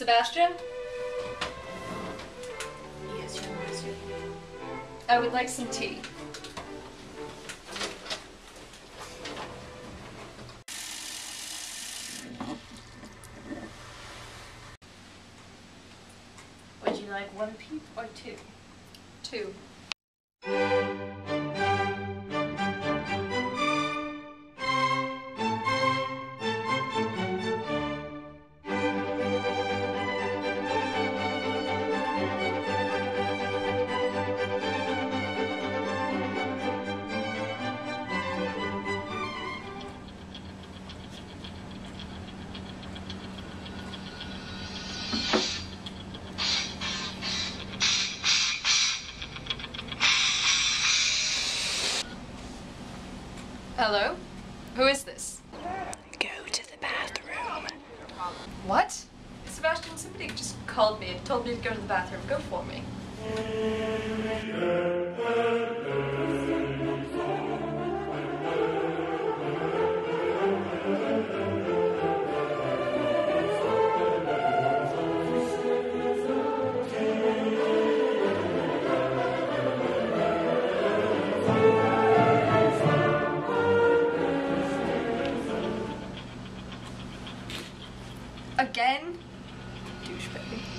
Sebastian? Yes, Your Majesty. I would like some tea. Would you like 1 peep or 2? 2. Hello? Who is this? Go to the bathroom. What? Sebastian, somebody just called me and told me to go to the bathroom. Go for me. Again? Douchebag.